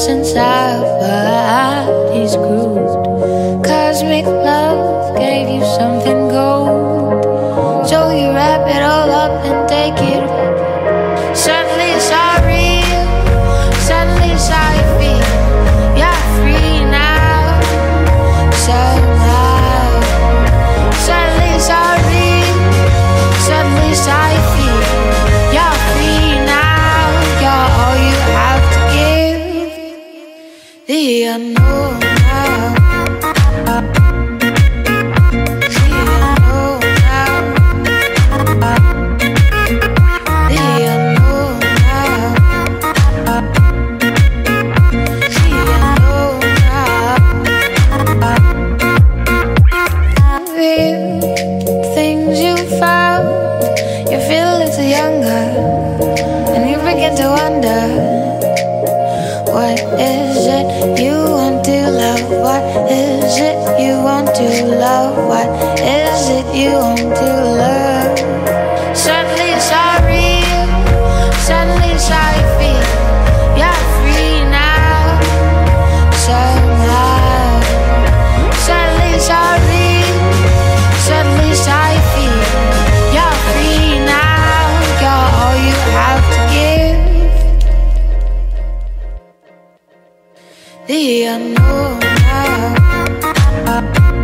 since our bodies grew. Cosmic love gave you something gold, so you wrap it all up and take it. Suddenly it's all real, suddenly it's how you feel. You're free now, somehow. Suddenly it's all real, suddenly it's how you feel. You're free now, you're all you have to give. The unknown now. Things you found, you feel a little younger, and you begin to wonder, what is it you want to love? What is it you want to love? What is it you want to love? Suddenly it's all real, suddenly it's how you feel. You're free now, somehow. Suddenly it's all real, suddenly it's how you feel. You're free now, you're all you have to give. The unknown now.